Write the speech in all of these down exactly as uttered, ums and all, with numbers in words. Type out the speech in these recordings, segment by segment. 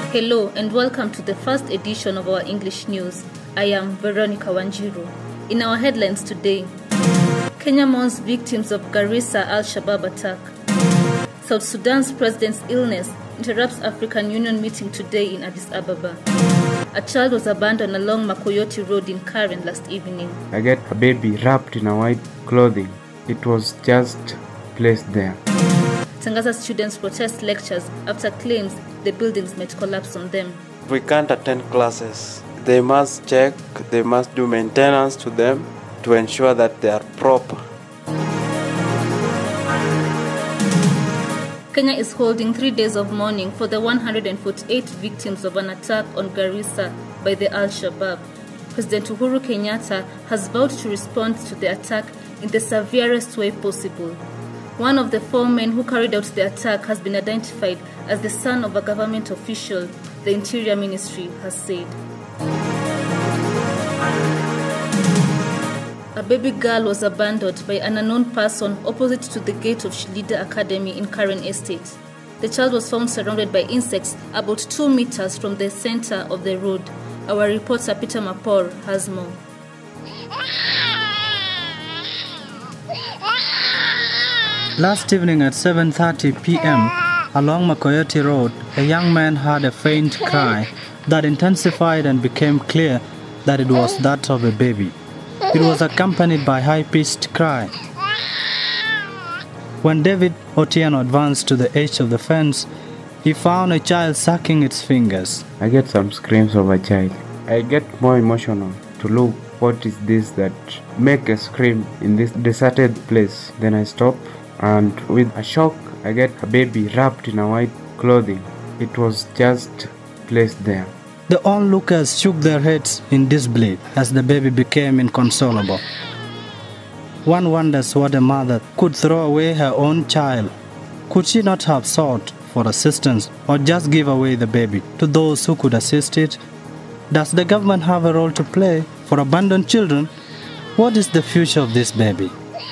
Hello and welcome to the first edition of our English news. I am Veronica Wanjiru. In our headlines today, Kenya mourns victims of Garissa Al-Shabaab attack. South Sudan's president's illness interrupts African Union meeting today in Addis Ababa. A child was abandoned along Makoyoti Road in Karen last evening. I get a baby wrapped in a white clothing. It was just placed there. Tangaza students protest lectures after claims the buildings might collapse on them. We can't attend classes. They must check, they must do maintenance to them to ensure that they are proper. Kenya is holding three days of mourning for the one hundred forty-eight victims of an attack on Garissa by the Al-Shabaab. President Uhuru Kenyatta has vowed to respond to the attack in the severest way possible. One of the four men who carried out the attack has been identified as the son of a government official, the Interior Ministry has said. A baby girl was abandoned by an unknown person opposite to the gate of Shilida Academy in Karen Estate. The child was found surrounded by insects about two meters from the center of the road. Our reporter Peter Mapor has more. Last evening at seven thirty p m along Makoyoti Road, a young man heard a faint cry that intensified and became clear that it was that of a baby. It was accompanied by a high-pitched cry. When David Otieno advanced to the edge of the fence, he found a child sucking its fingers. I get some screams of a child. I get more emotional to look what is this that make a scream in this deserted place. Then I stop. And with a shock, I get a baby wrapped in a white clothing. It was just placed there. The onlookers shook their heads in disbelief as the baby became inconsolable. One wonders what a mother could throw away her own child. Could she not have sought for assistance or just give away the baby to those who could assist it? Does the government have a role to play for abandoned children? What is the future of this baby?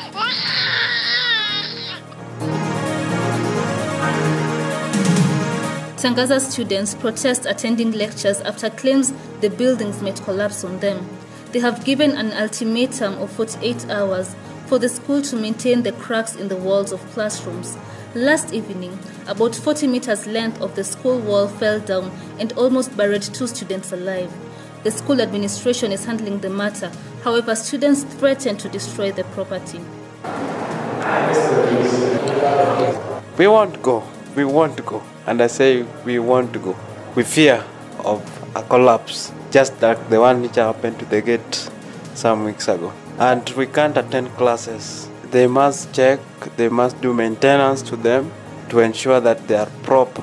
Tangaza students protest attending lectures after claims the buildings might collapse on them. They have given an ultimatum of forty-eight hours for the school to maintain the cracks in the walls of classrooms. Last evening, about forty meters length of the school wall fell down and almost buried two students alive. The school administration is handling the matter. However, students threaten to destroy the property. We won't go. We want to go. And I say we want to go. We fear of a collapse, just like the one which happened to the gate some weeks ago. And we can't attend classes. They must check, they must do maintenance to them to ensure that they are proper.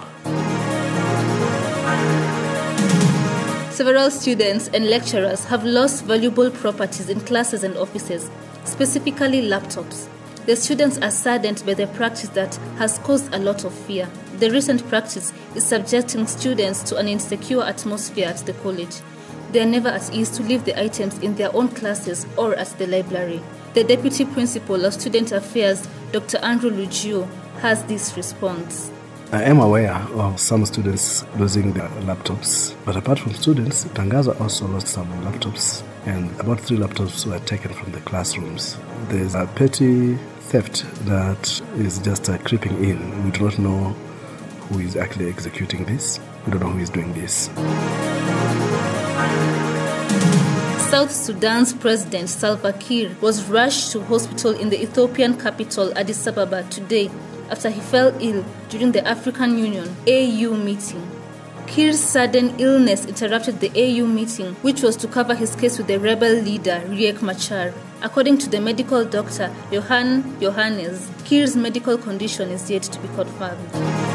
Several students and lecturers have lost valuable properties in classes and offices, specifically laptops. The students are saddened by the practice that has caused a lot of fear. The recent practice is subjecting students to an insecure atmosphere at the college. They are never at ease to leave the items in their own classes or at the library. The Deputy Principal of Student Affairs, Doctor Andrew Lugio, has this response. I am aware of some students losing their laptops, but apart from students, Tangaza also lost some laptops, and about three laptops were taken from the classrooms. There's a petty theft that is just uh, creeping in. We do not know who is actually executing this. We don't know who is doing this. South Sudan's President Salva Kiir was rushed to hospital in the Ethiopian capital Addis Ababa today after he fell ill during the African Union A U meeting. Kiir's sudden illness interrupted the A U meeting, which was to cover his case with the rebel leader Riek Machar. According to the medical doctor Johan Johannes, Kiir's medical condition is yet to be confirmed.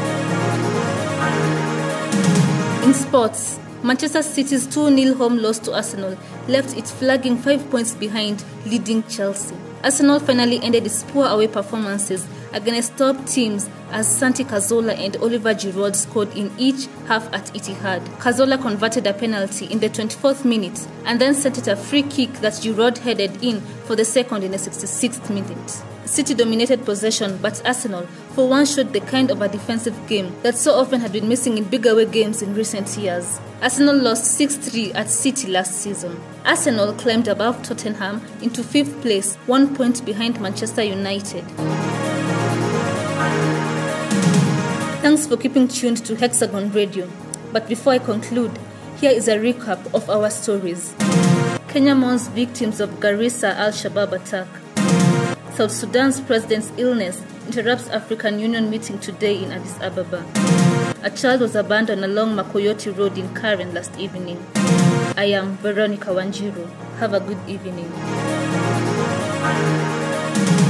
In sports, Manchester City's two nil home loss to Arsenal left it flagging five points behind leading Chelsea. Arsenal finally ended its poor away performances against top teams as Santi Cazorla and Oliver Giroud scored in each half at Etihad. Cazorla converted a penalty in the twenty-fourth minute and then sent it a free kick that Giroud headed in for the second in the sixty-sixth minute. City dominated possession, but Arsenal for once showed the kind of a defensive game that so often had been missing in big away games in recent years. Arsenal lost six three at City last season. Arsenal climbed above Tottenham into fifth place, one point behind Manchester United. Thanks for keeping tuned to Hexagon Radio. But before I conclude, here is a recap of our stories. Kenya mourns victims of Garissa Al-Shabaab attack. South Sudan's president's illness interrupts African Union meeting today in Addis Ababa. A child was abandoned along Makoyoti Road in Karen last evening. I am Veronica Wanjiru. Have a good evening.